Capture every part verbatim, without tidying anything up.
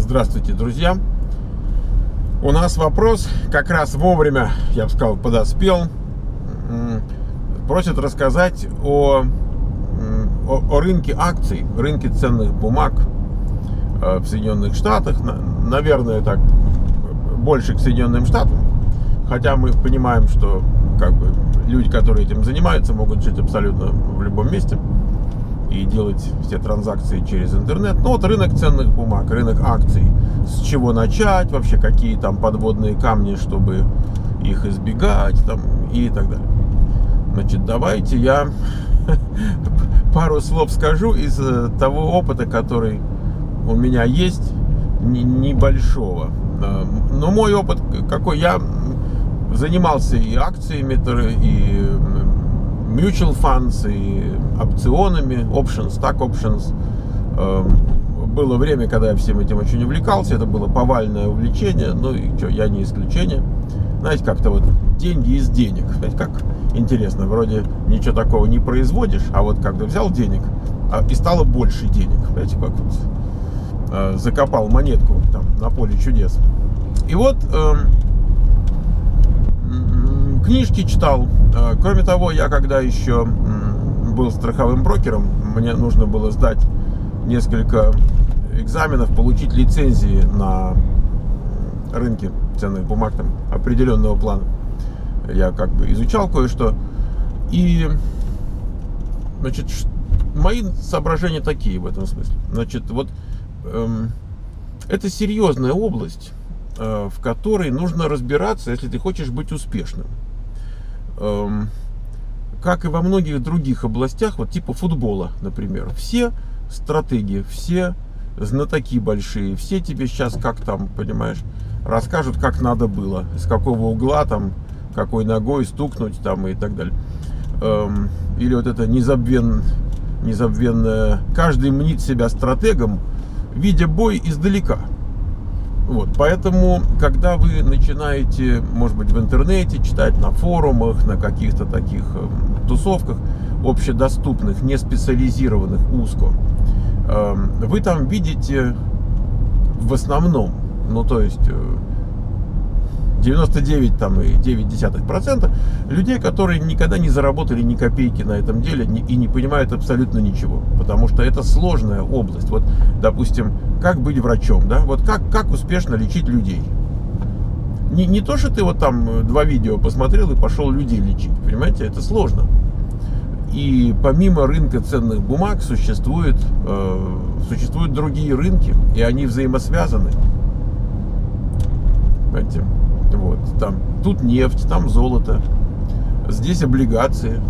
Здравствуйте, друзья! У нас вопрос как раз вовремя, я бы сказал, подоспел. Просят рассказать о, о, о рынке акций, рынке ценных бумаг в Соединенных Штатах. Наверное, так больше к Соединенным Штатам. Хотя мы понимаем, что как бы, люди, которые этим занимаются, могут жить абсолютно в любом месте и делать все транзакции через интернет. Ну вот рынок ценных бумаг, рынок акций. С чего начать, вообще какие там подводные камни, чтобы их избегать там, и так далее. Значит, давайте я пару слов скажу из того опыта, который у меня есть, небольшого. Но мой опыт какой? Я занимался и акциями, и mutual funds, и опционами, options, stock options. Было время, когда я всем этим очень увлекался, это было повальное увлечение, ну и что, я не исключение. Знаете, как-то вот деньги из денег. Знаете, как интересно, вроде ничего такого не производишь, а вот когда взял денег, и стало больше денег. Знаете, как вот закопал монетку там на поле чудес. И вот э, книжки читал. Кроме того, я когда еще был страховым брокером, мне нужно было сдать несколько экзаменов, получить лицензии на рынке ценных бумаг там, определенного плана. Я как бы изучал кое-что. И, значит, мои соображения такие в этом смысле. Значит, вот эм, это серьезная область, э, в которой нужно разбираться, если ты хочешь быть успешным. Эм, как и во многих других областях, вот типа футбола, например. Все стратегии, все знатоки большие, все тебе сейчас как там, понимаешь, расскажут, как надо было, с какого угла там, какой ногой стукнуть там и так далее. Эм, или вот это незабвен, незабвенное, каждый мнит себя стратегом, видя бой издалека. Вот, поэтому, когда вы начинаете, может быть, в интернете читать, на форумах, на каких-то таких э, тусовках общедоступных, не специализированных, узко, э, вы там видите в основном, ну то есть девяносто девять целых девять десятых процента людей, которые никогда не заработали ни копейки на этом деле и не понимают абсолютно ничего, потому что это сложная область. Вот, допустим, как быть врачом, да? Вот как, как успешно лечить людей. Не, не то, что ты вот там два видео посмотрел и пошел людей лечить, понимаете, это сложно. И помимо рынка ценных бумаг существует, э, существуют другие рынки, и они взаимосвязаны. Понимаете? Вот, там, тут нефть, там золото, здесь облигации,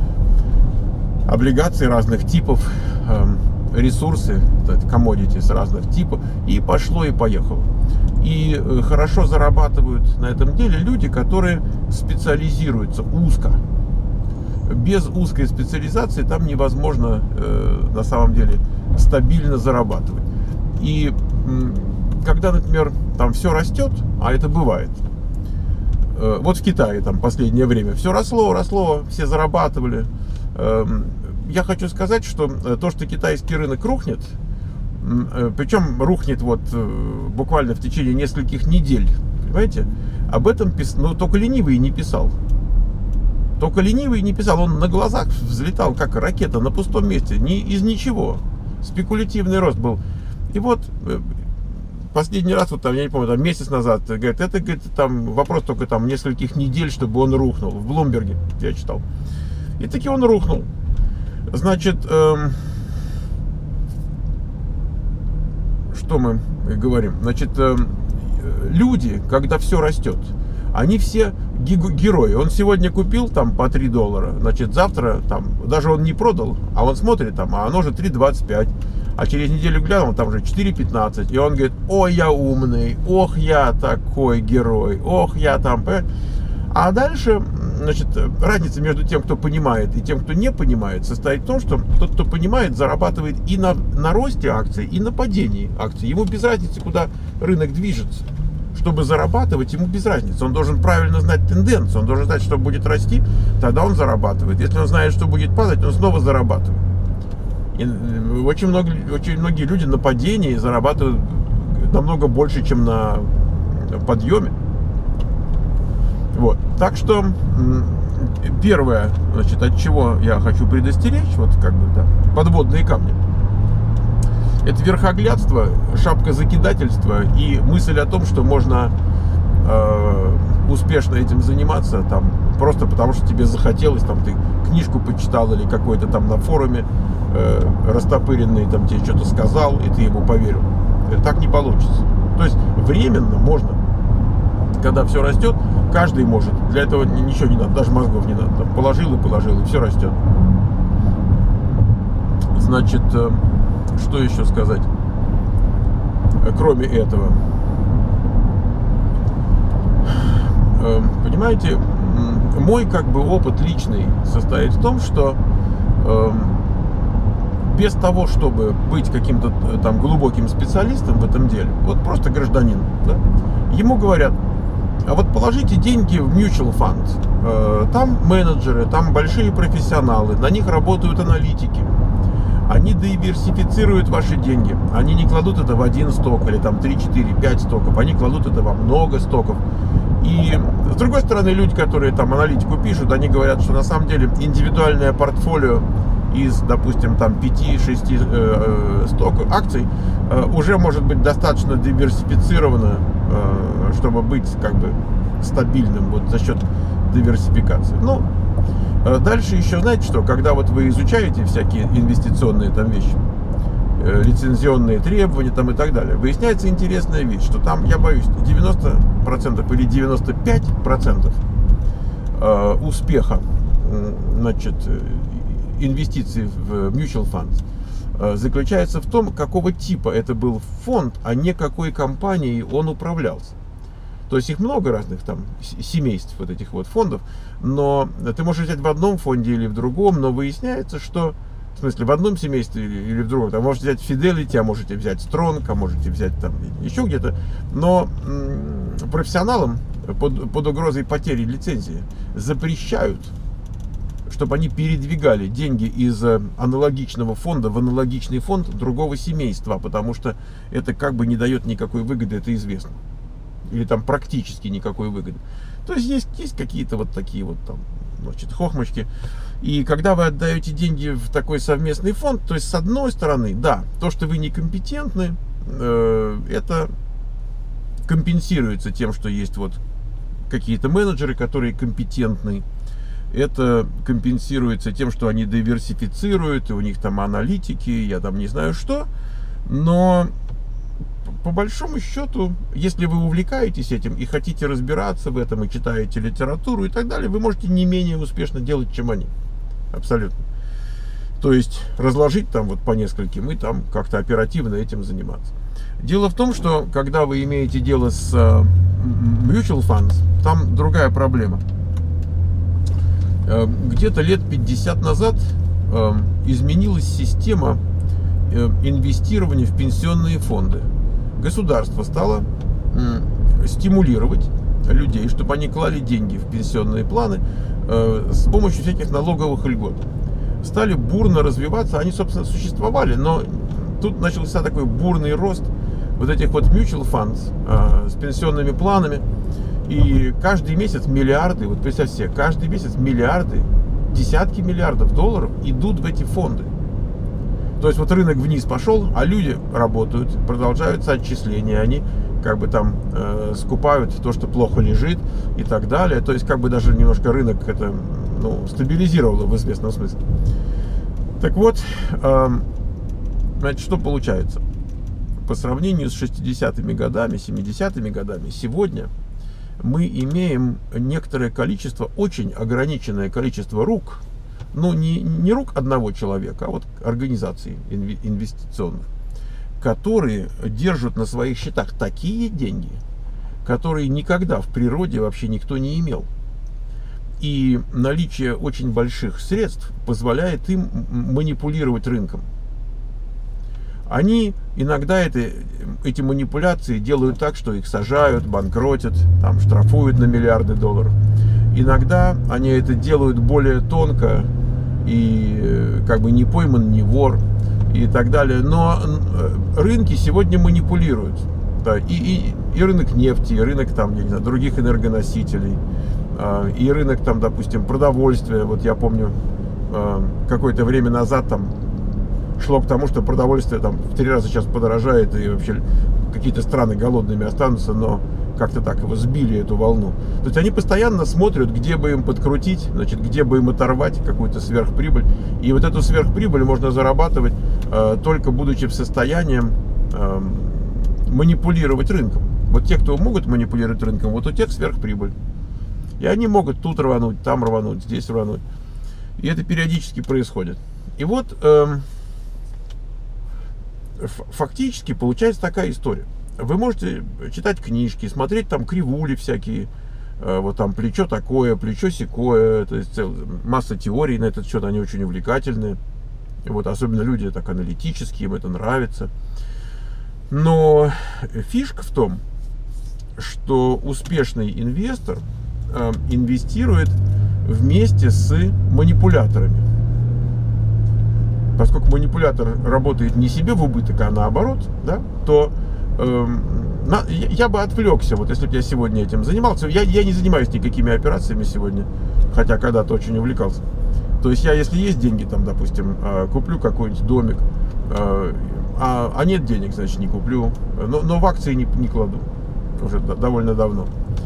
облигации разных типов, э, ресурсы, commodities разных типов, и пошло и поехало. И э, хорошо зарабатывают на этом деле люди, которые специализируются узко. Без узкой специализации там невозможно э, на самом деле стабильно зарабатывать. И э, когда, например, там все растет, а это бывает, э, вот в Китае там последнее время все росло, росло, все зарабатывали. Э, я хочу сказать, что то, что китайский рынок рухнет, э, причем рухнет вот э, буквально в течение нескольких недель, понимаете, об этом пис... ну, только ленивый не писал. Только ленивый не писал, он на глазах взлетал, как ракета, на пустом месте, ни, из ничего. Спекулятивный рост был. И вот последний раз, вот там, я не помню, там месяц назад, говорит, это, говорит, там вопрос только там нескольких недель, чтобы он рухнул. В Блумберге я читал. И таки он рухнул. Значит, эм, что мы говорим? Значит, эм, люди, когда все растет, они все герои. Он сегодня купил там по три доллара, значит, завтра там, даже он не продал, а он смотрит там, а оно же три двадцать пять. А через неделю глянул, там же четыре пятнадцать. И он говорит, ой, я умный, ох, я такой герой, ох, я там... А дальше, значит, разница между тем, кто понимает, и тем, кто не понимает, состоит в том, что тот, кто понимает, зарабатывает и на, на росте акций, и на падении акций. Ему без разницы, куда рынок движется. Чтобы зарабатывать, ему без разницы. Он должен правильно знать тенденцию, он должен знать, что будет расти, тогда он зарабатывает. Если он знает, что будет падать, он снова зарабатывает. И очень, много, очень многие люди на падении зарабатывают будет намного больше, чем на подъеме. Вот. Так что первое, значит, от чего я хочу предостеречь, вот как бы, да, подводные камни. Это верхоглядство, шапкозакидательство и мысль о том, что можно э, успешно этим заниматься, там, просто потому что тебе захотелось, там, ты книжку почитал или какой-то там на форуме э, растопыренный, там, тебе что-то сказал, и ты ему поверил. Так не получится. То есть временно можно, когда все растет, каждый может. Для этого ничего не надо, даже мозгов не надо. Там, положил и положил, и все растет. Значит, э, что еще сказать, кроме этого? Понимаете, мой как бы опыт личный состоит в том, что э, без того, чтобы быть каким-то там глубоким специалистом в этом деле, вот просто гражданин, да, ему говорят: а вот положите деньги в mutual fund, э, там менеджеры, там большие профессионалы, на них работают аналитики. Они диверсифицируют ваши деньги. Они не кладут это в один сток или там три, четыре, пять стоков. Они кладут это во много стоков. И с другой стороны, люди, которые там аналитику пишут, они говорят, что на самом деле индивидуальное портфолио из, допустим, там пяти-шести э, стоков, акций э, уже может быть достаточно диверсифицировано, э, чтобы быть как бы стабильным вот за счет диверсификации. Ну, дальше еще, знаете что, когда вот вы изучаете всякие инвестиционные там вещи, э, лицензионные требования там и так далее, выясняется интересная вещь, что там, я боюсь, девяносто процентов или девяносто пять процентов э, успеха, э, значит, инвестиций в mutual funds э, заключается в том, какого типа это был фонд, а не какой компанией он управлялся. То есть их много разных там семейств вот этих вот фондов, но ты можешь взять в одном фонде или в другом, но выясняется, что, в смысле, в одном семействе или, или в другом, там можете взять Fidelity, а можете взять Strong, а можете взять там еще где-то, но м, профессионалам под, под угрозой потери лицензии запрещают, чтобы они передвигали деньги из аналогичного фонда в аналогичный фонд другого семейства, потому что это как бы не дает никакой выгоды, это известно. Или там практически никакой выгоды. То есть есть, есть какие-то вот такие вот там, значит, хохмочки. И когда вы отдаете деньги в такой совместный фонд, то есть с одной стороны, да, то, что вы некомпетентны, э, это компенсируется тем, что есть вот какие-то менеджеры, которые компетентны. Это компенсируется тем, что они диверсифицируют, и у них там аналитики, я там не знаю что. Но по большому счету, если вы увлекаетесь этим и хотите разбираться в этом, и читаете литературу и так далее, вы можете не менее успешно делать, чем они. Абсолютно. То есть разложить там вот по нескольким и там как-то оперативно этим заниматься. Дело в том, что когда вы имеете дело с uh, mutual funds, там другая проблема. Uh, где-то лет пятьдесят назад uh, изменилась система uh, инвестирования в пенсионные фонды. Государство стало uh, стимулировать людей, чтобы они клали деньги в пенсионные планы uh, с помощью всяких налоговых льгот. Стали бурно развиваться, они, собственно, существовали, но тут начался такой бурный рост вот этих вот mutual funds э, с пенсионными планами, и каждый месяц миллиарды, вот представьте себе, каждый месяц миллиарды, десятки миллиардов долларов идут в эти фонды. То есть вот рынок вниз пошел, а люди работают, продолжаются отчисления, они как бы там э, скупают то, что плохо лежит и так далее. То есть как бы даже немножко рынок это, ну, стабилизировало в известном смысле. Так вот, э, значит, что получается? По сравнению с шестидесятыми годами, семидесятыми годами, сегодня мы имеем некоторое количество, очень ограниченное количество рук, ну не, не рук одного человека, а вот организаций инвестиционных, которые держат на своих счетах такие деньги, которые никогда в природе вообще никто не имел. И наличие очень больших средств позволяет им манипулировать рынком. Они иногда это, эти манипуляции делают так, что их сажают, банкротят, там, штрафуют на миллиарды долларов. Иногда они это делают более тонко, и как бы не пойман, не вор и так далее. Но рынки сегодня манипулируют. Да, и, и, и рынок нефти, и рынок там, я не знаю, других энергоносителей, и рынок там, допустим, продовольствия. Вот я помню, какое-то время назад там шло к тому, что продовольствие там в три раза сейчас подорожает, и вообще какие-то страны голодными останутся, но как-то так его сбили, эту волну. То есть они постоянно смотрят, где бы им подкрутить, значит, где бы им оторвать какую-то сверхприбыль. И вот эту сверхприбыль можно зарабатывать э, только будучи в состоянии э, манипулировать рынком. Вот те, кто могут манипулировать рынком, вот у тех сверхприбыль. И они могут тут рвануть, там рвануть, здесь рвануть. И это периодически происходит. И вот э, фактически получается такая история. Вы можете читать книжки, смотреть там кривули всякие, э, вот там плечо такое, плечо сякое, то есть масса теорий на этот счет, они очень увлекательные. Вот, особенно люди так аналитические, им это нравится. Но фишка в том, что успешный инвестор э, инвестирует вместе с манипуляторами. Поскольку манипулятор работает не себе в убыток, а наоборот, да, то э, на, я бы отвлекся, вот если бы я сегодня этим занимался. Я, я не занимаюсь никакими операциями сегодня, хотя когда-то очень увлекался. То есть я, если есть деньги, там, допустим, э, куплю какой-нибудь домик, э, а, а нет денег, значит, не куплю. Но, но в акции не, не кладу уже довольно давно.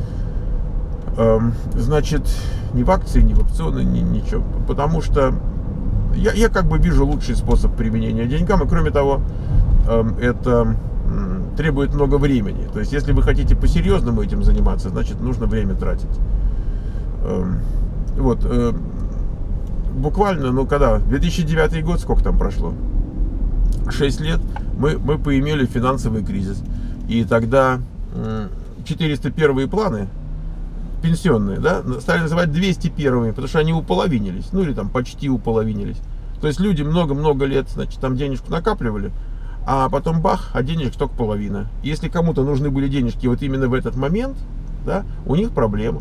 Э, значит, ни в акции, ни в опционы, ни, ничего. Потому что Я, я как бы вижу лучший способ применения деньгам, и кроме того, э, это э, требует много времени. То есть, если вы хотите по-серьезному этим заниматься, значит, нужно время тратить. Э, вот, э, буквально, ну, когда, две тысячи девятый год, сколько там прошло? шесть лет, мы, мы поимели финансовый кризис. И тогда э, четыреста первые планы, пенсионные, да, стали называть двести первыми, потому что они уполовинились, ну или там почти уполовинились. То есть люди много-много лет, значит, там денежку накапливали, а потом бах, а денежек только половина. И если кому-то нужны были денежки вот именно в этот момент, да, у них проблема.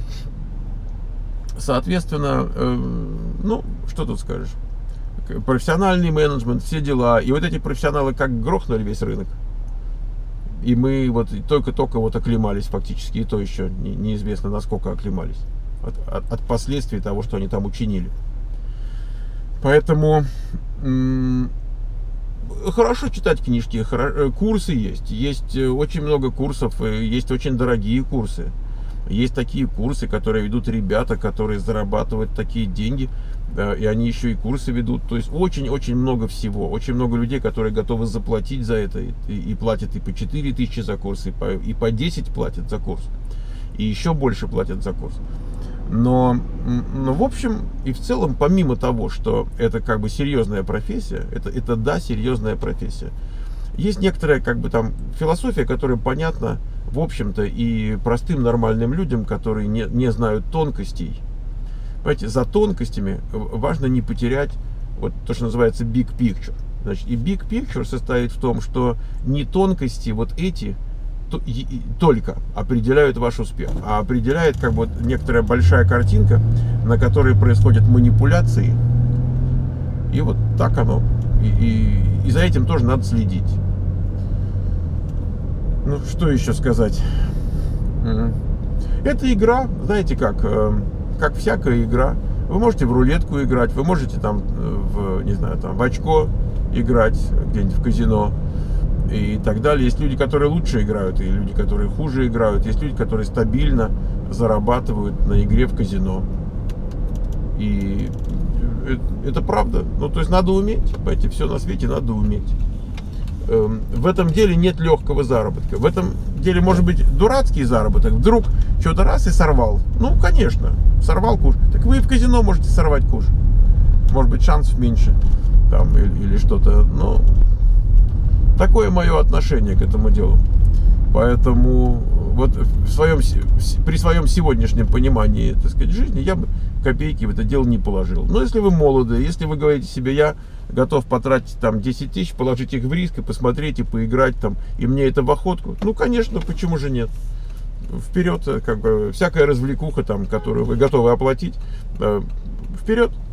Соответственно, э, ну, что тут скажешь? Профессиональный менеджмент, все дела. И вот эти профессионалы как грохнули весь рынок. И мы вот только-только вот оклемались фактически, и то еще не, неизвестно, насколько оклемались от, от, от последствий того, что они там учинили. Поэтому м- хорошо читать книжки, хоро- курсы есть, есть очень много курсов, есть очень дорогие курсы. Есть такие курсы, которые ведут ребята, которые зарабатывают такие деньги, и они еще и курсы ведут. То есть очень-очень много всего. Очень много людей, которые готовы заплатить за это. И, и платят и по четыре тысячи за курс, и по, и по десять платят за курс. И еще больше платят за курс. Но, но в общем и в целом, помимо того, что это как бы серьезная профессия, это, это да, серьезная профессия. Есть некоторая как бы там философия, которая понятна, в общем-то, и простым нормальным людям, которые не, не знают тонкостей. Понимаете, за тонкостями важно не потерять вот то, что называется big picture. Значит, и big picture состоит в том, что не тонкости вот эти то, и, и, только определяют ваш успех, а определяет как бы вот некоторая большая картинка, на которой происходят манипуляции. И вот так оно. И, и, и за этим тоже надо следить. Ну, что еще сказать? Это игра, знаете как, как всякая игра. Вы можете в рулетку играть, вы можете там, в, не знаю, там в очко играть где-нибудь в казино и так далее. Есть люди, которые лучше играют, и люди, которые хуже играют. Есть люди, которые стабильно зарабатывают на игре в казино. И это правда. Ну, то есть надо уметь, понимаете, все на свете надо уметь. В этом деле нет легкого заработка. В этом деле может быть дурацкий заработок. Вдруг что-то раз и сорвал. Ну, конечно, сорвал куш. Так вы и в казино можете сорвать куш. Может быть, шансов меньше там или, или что-то. Но такое мое отношение к этому делу. Поэтому вот в своем, при своем сегодняшнем понимании, так сказать, жизни я бы копейки в это дело не положил. Но если вы молоды, если вы говорите себе, я готов потратить там десять тысяч, положить их в риск и посмотреть, и поиграть там, и мне это в охотку, ну, конечно, почему же нет? Вперед, как бы, всякая развлекуха там, которую вы готовы оплатить, вперед!